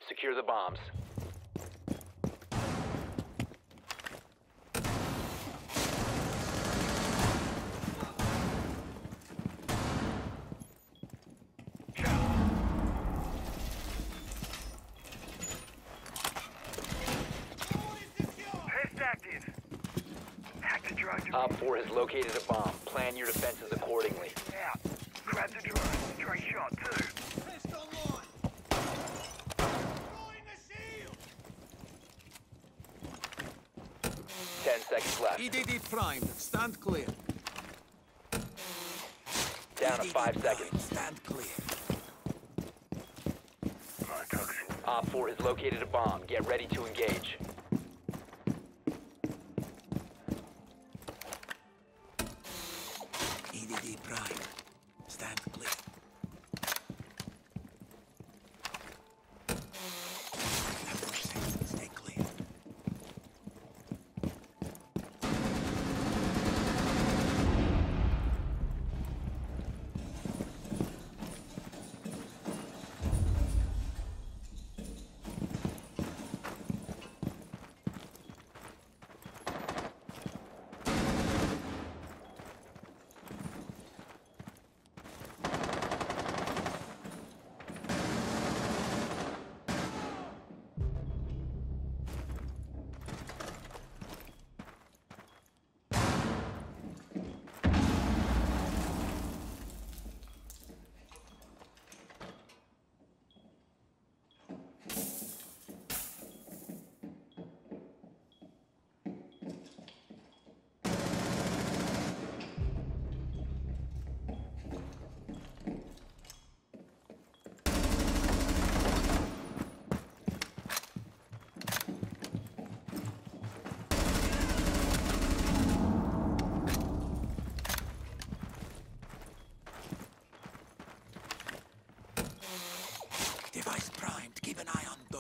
Secure the bombs. Op 4 has located a bomb. Plan your defenses accordingly. Out. Grab the drone. Stray shot too. Test online. Throwing a shield. 10 seconds left. EDD primed. Stand clear. Down to 5 seconds. Stand clear. Op 4 has located a bomb. Get ready to engage. EDD primed. Stand clear. Ambush set. Stay clear. Device primed. Keep an eye on door.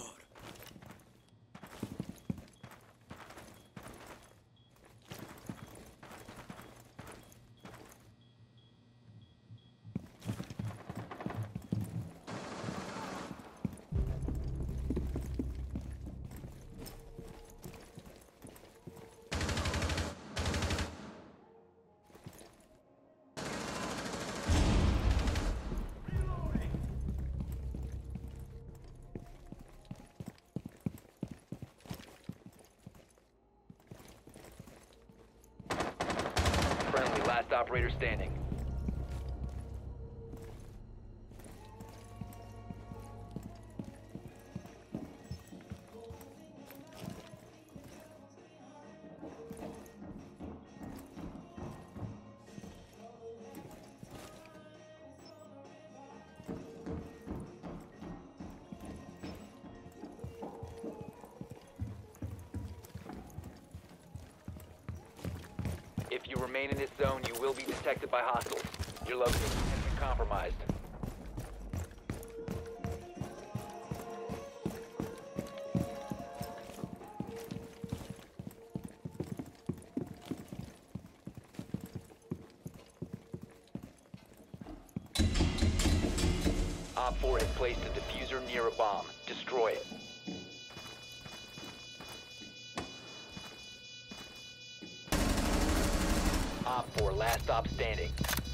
Friendly, last operator standing. If you remain in this zone, you will be detected by hostiles. Your location has been compromised. Op 4 has placed a diffuser near a bomb. Destroy it. Op 4, last stop standing.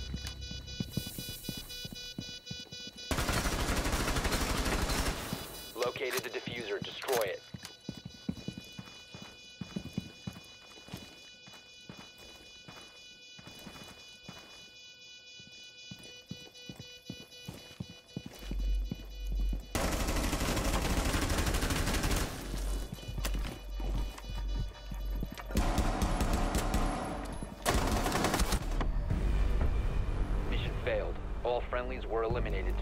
Located the diffuser. Destroy it. Mission failed. All friendlies were eliminated.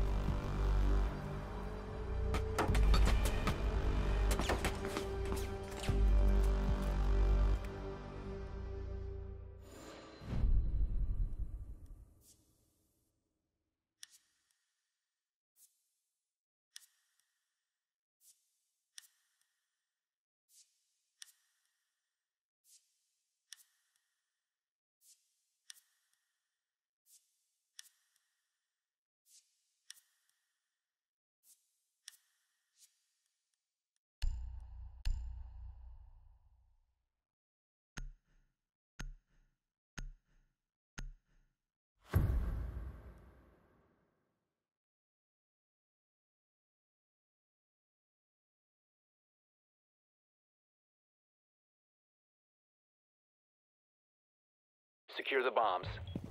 Secure the bombs.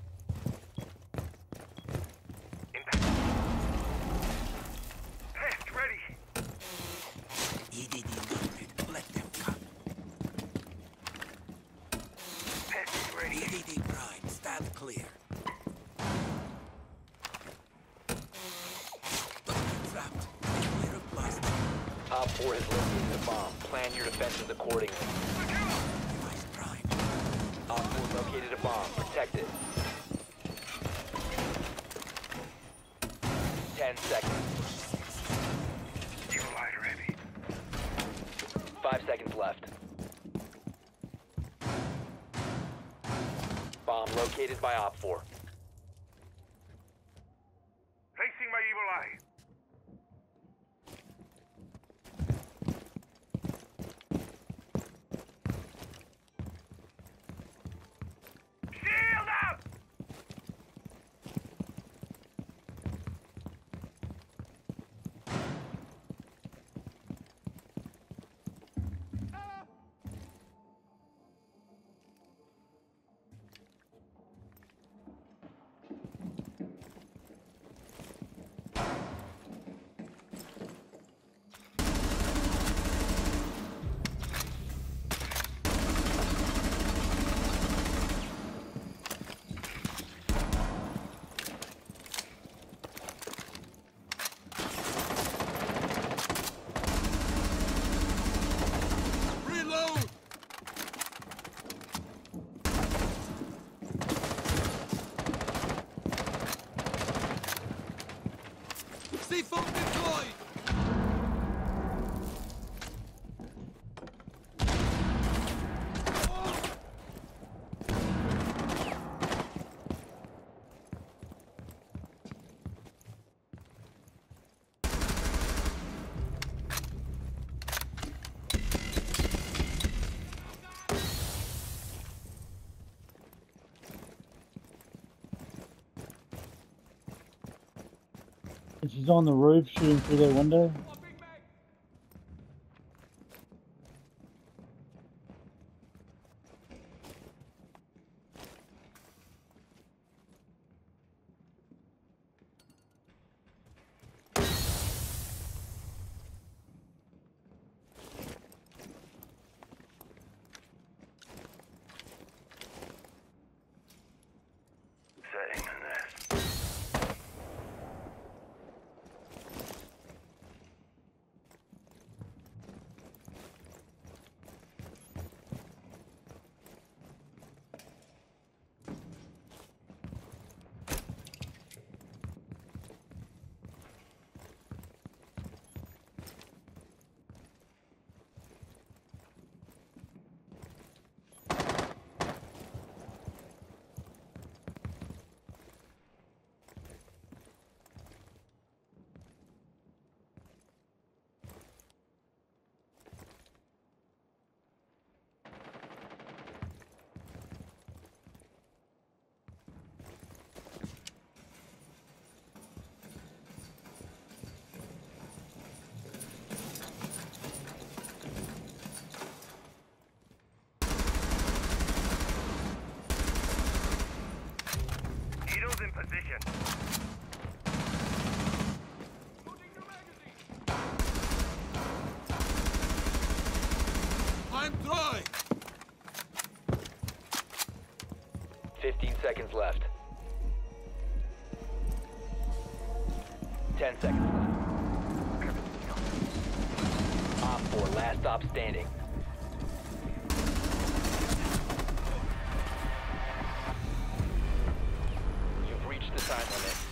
Impact. Test ready. EDD mounted. Let them come. Test is ready. EDD prime. Stand clear. Building trapped. Clear of blast. Op 4 has located the bomb. Plan your defenses accordingly. Device prime. Op 4 located a bomb. Protect it. 10 seconds. Evil eye ready. 5 seconds left. Bomb located by Op 4. Placing my evil eye. Shield up! Reload! C4 deployed! She's on the roof shooting through their window. Setting a nest. Needles in position. I'm dry! 15 seconds left. 10 seconds left. Op 4, last stop standing. You've reached the time limit.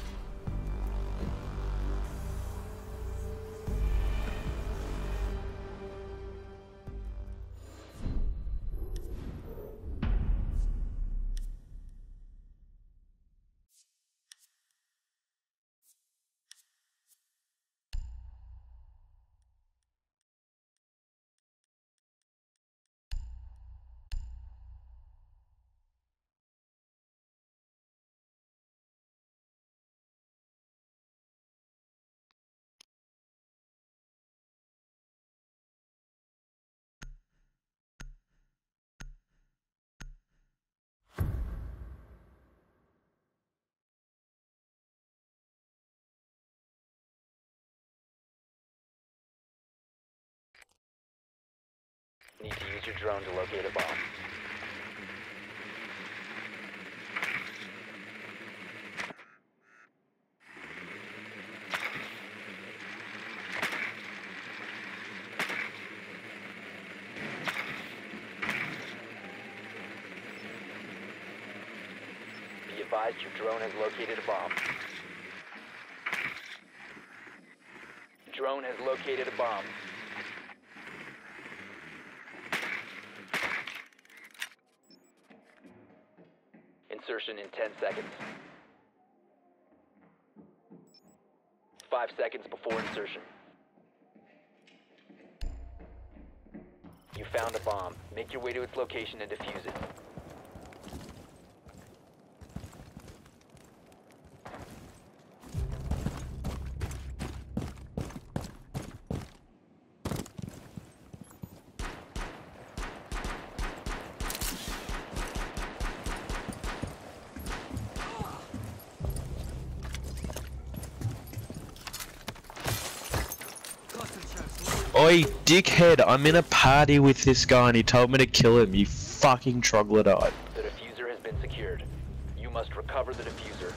Need to use your drone to locate a bomb. Be advised your drone has located a bomb. Drone has located a bomb. Insertion in 10 seconds. 5 seconds before insertion. You found a bomb. Make your way to its location and defuse it. Oi, dickhead, I'm in a party with this guy and he told me to kill him, you fucking troglodyte. The diffuser has been secured. You must recover the diffuser.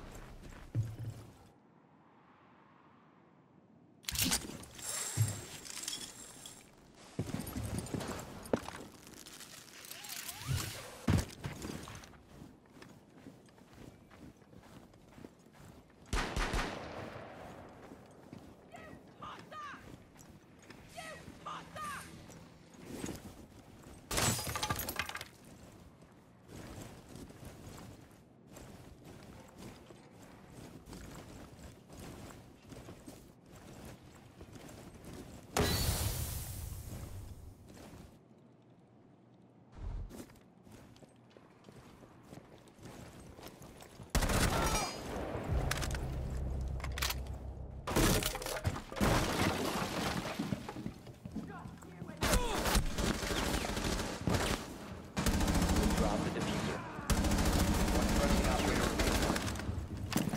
Drop the diffuser. One friendly operator remaining.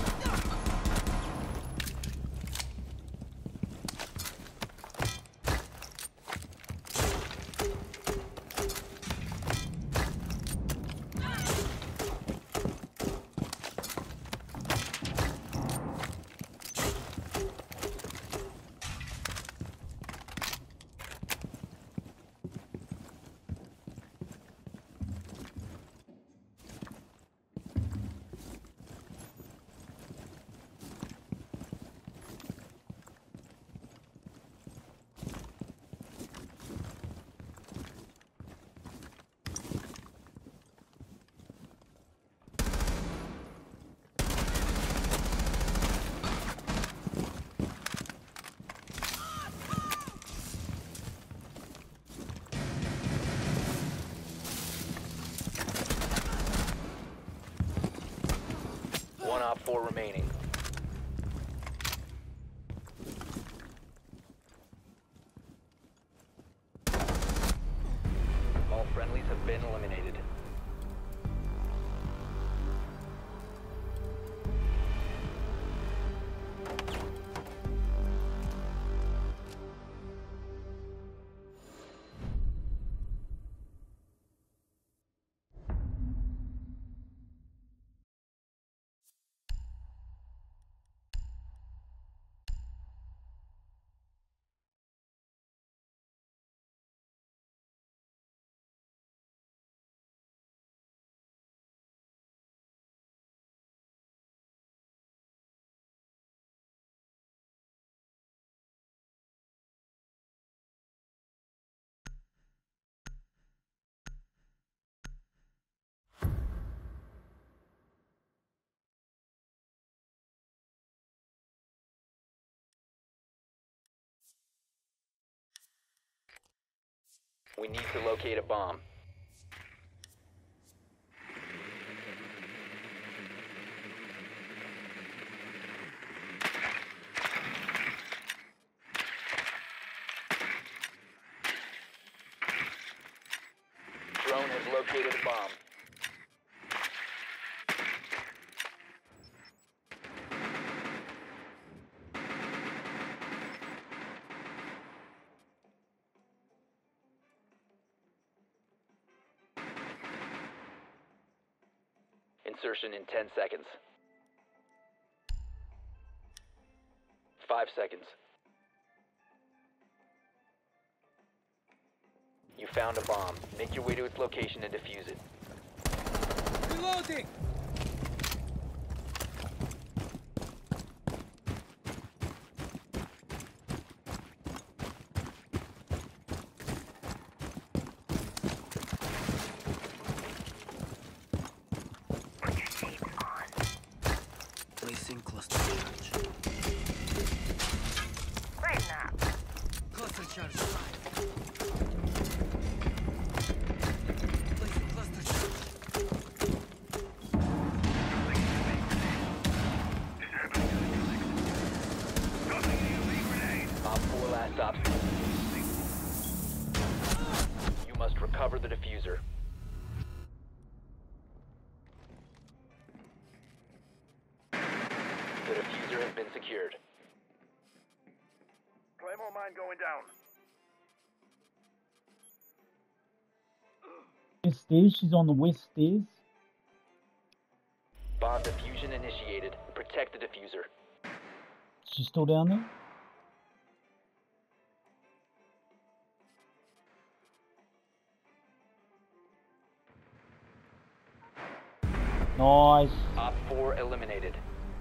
One op 4 remaining. All friendlies have been eliminated. We need to locate a bomb. Drone has located a bomb. Insertion in 10 seconds. 5 seconds. You found a bomb. Make your way to its location and defuse it. Reloading! Placing cluster charge. Right now. Cluster charge live. Placing cluster charge. Op 4 last stop. You must recover the diffuser. The diffuser has been secured. Claymore mine going down. West stairs, she's on the west stairs. Bomb diffusion initiated. Protect the diffuser. She's still down there? Nice. Op 4 eliminated.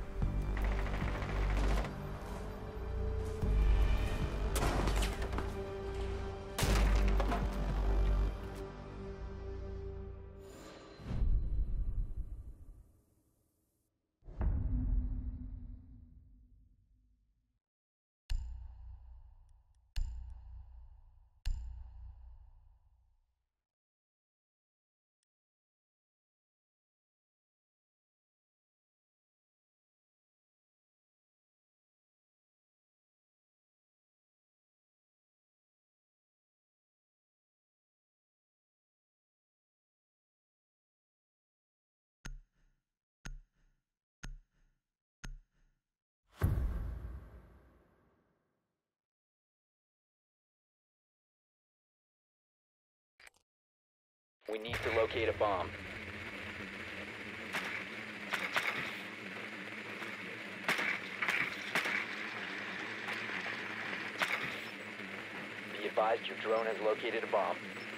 We need to locate a bomb. Be advised your drone has located a bomb.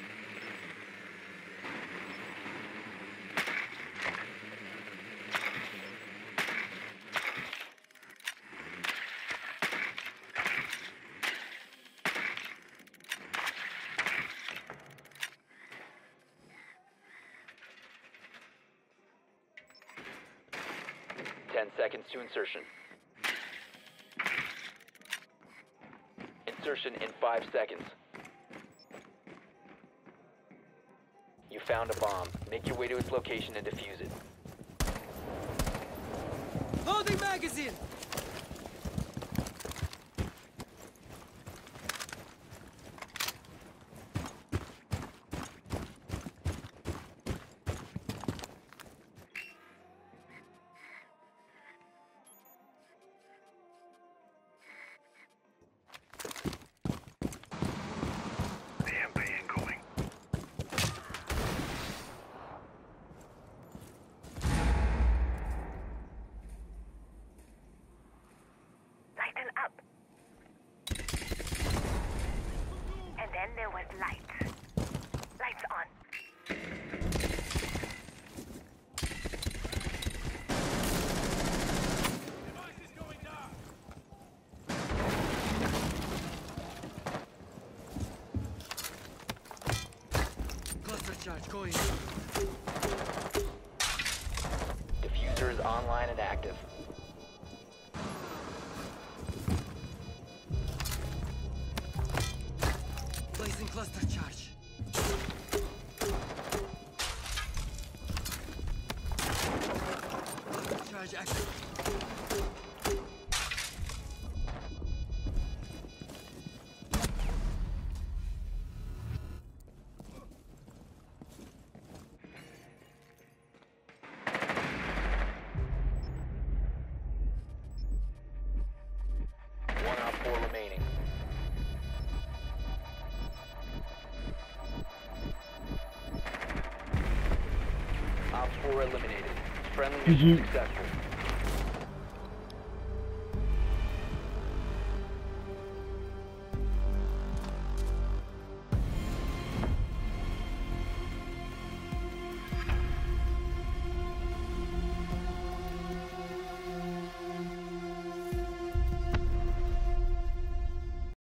Seconds to insertion. Insertion in 5 seconds. You found a bomb. Make your way to its location and defuse it. Loading magazine! There was light. Lights on. Device is going down! Cluster charge going. Diffuser is online and active. Placing cluster charge. Cluster charge active. One Op 4 remaining. Op 4 eliminated. Friendly Did you- mission successful.